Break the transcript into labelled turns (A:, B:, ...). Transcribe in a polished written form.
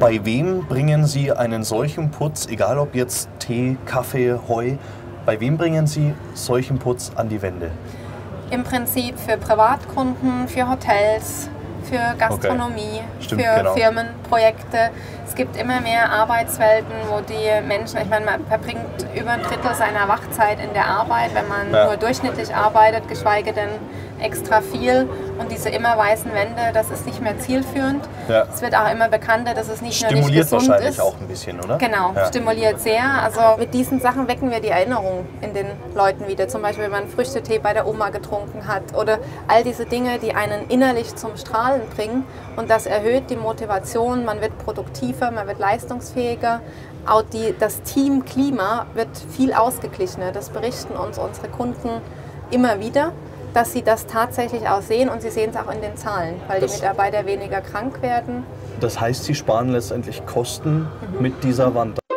A: Bei wem bringen Sie einen solchen Putz, egal ob jetzt Tee, Kaffee, Heu, bei wem bringen Sie solchen Putz an die Wände?
B: Im Prinzip für Privatkunden, für Hotels, für Gastronomie,
A: Stimmt,
B: für
A: genau.
B: Firmenprojekte. Es gibt immer mehr Arbeitswelten, wo die Menschen, ich meine, man verbringt über ein Drittel seiner Wachzeit in der Arbeit, wenn man nur durchschnittlich arbeitet, geschweige denn extra viel. Und diese immer weißen Wände, das ist nicht mehr zielführend.
A: Ja.
B: Es wird auch immer bekannter, dass es nicht nur nicht
A: Stimuliert
B: gesund
A: wahrscheinlich
B: ist.
A: auch ein bisschen, oder?
B: Genau,
A: Ja.
B: stimuliert sehr. Also mit diesen Sachen wecken wir die Erinnerung in den Leuten wieder. Zum Beispiel, wenn man Früchtetee bei der Oma getrunken hat oder all diese Dinge, die einen innerlich zum Strahlen bringen. Und das erhöht die Motivation, man wird produktiver, man wird leistungsfähiger. Auch das Teamklima wird viel ausgeglichener. Das berichten uns unsere Kunden immer wieder, dass sie das tatsächlich auch sehen, und sie sehen es auch in den Zahlen, weil die Mitarbeiter weniger krank werden.
A: Das heißt, Sie sparen letztendlich Kosten mit dieser Wand.